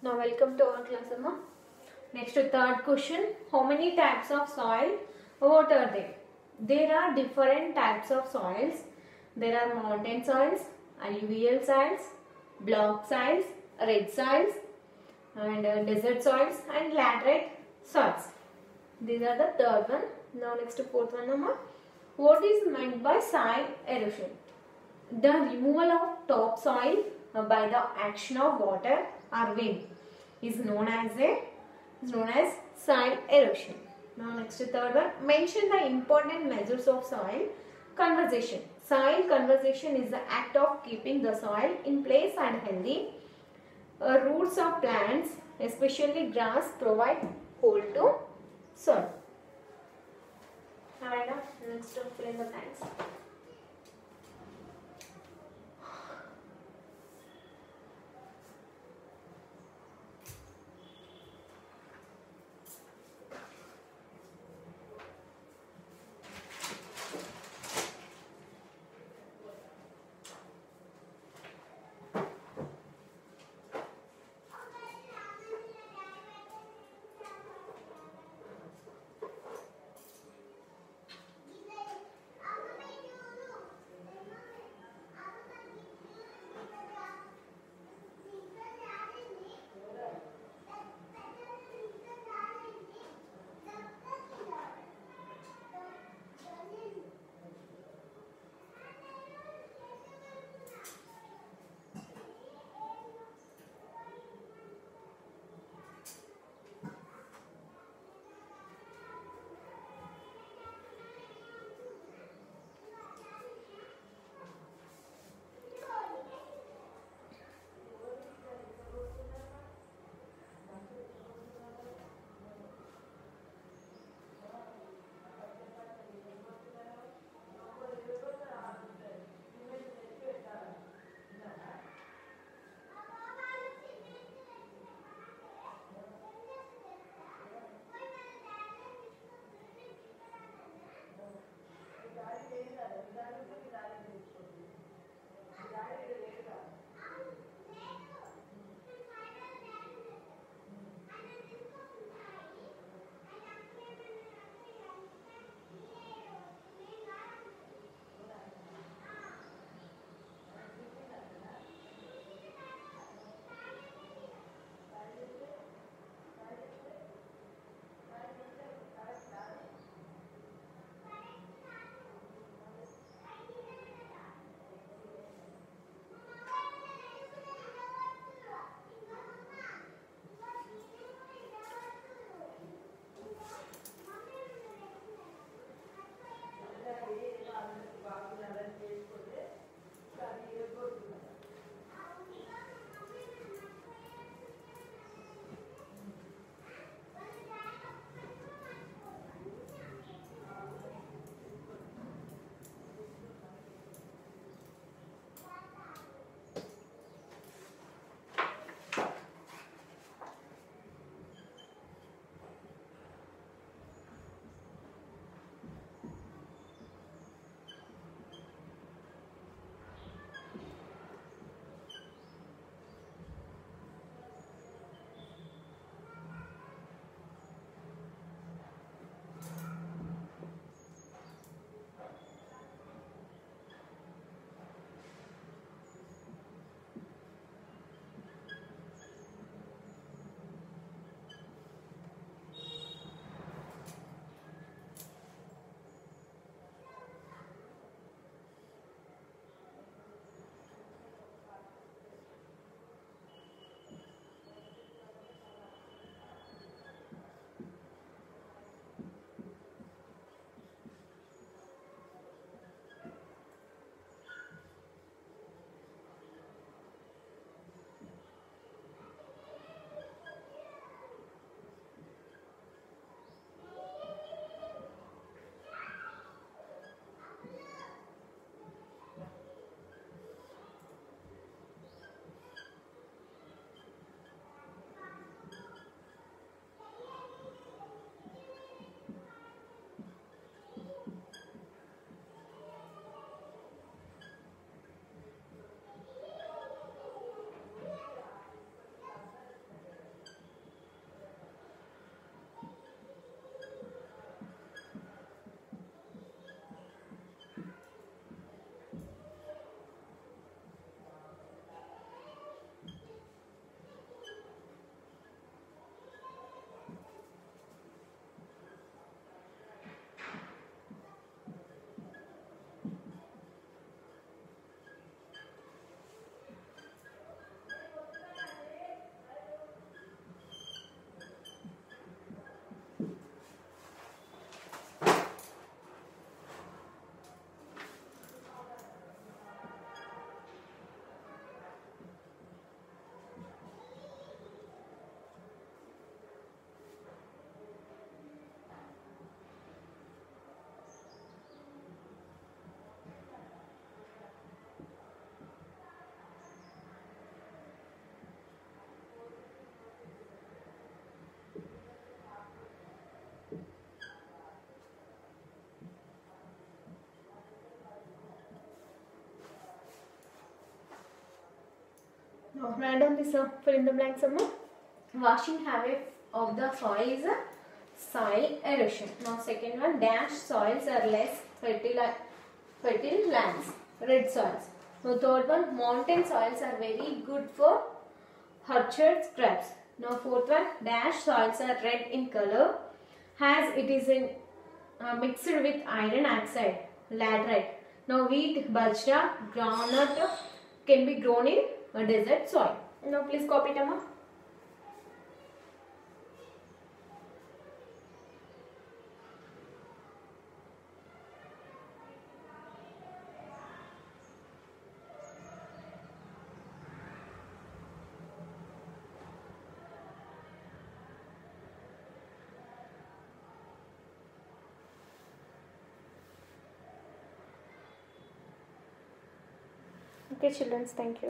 Now welcome to our class, Amma. Next third question. How many types of soil? What are they? There are different types of soils. There are mountain soils, alluvial soils, block soils, red soils, and desert soils and laterite soils. These are the third one. Now next fourth one, Amma. What is meant by soil erosion? The removal of topsoil by the action of water or wind is known as soil erosion. Now next third one. Mention the important measures of soil conservation. Soil conservation is the act of keeping the soil in place and healthy. Roots of plants, especially grass, provide hold to soil. Alright, next fill in the blanks. Write down this fill in the blanks. Washing away of the soil is a soil erosion. Now second one, dash soils are less fertile lands, red soils. Now third one, mountain soils are very good for orchard crops. Now fourth one, dash soils are red in color as it is in mixed with iron oxide, laterite. Now wheat, bajra, groundnut can be grown in a desert soil. Now please copy it, Amma. Okay, children, thank you.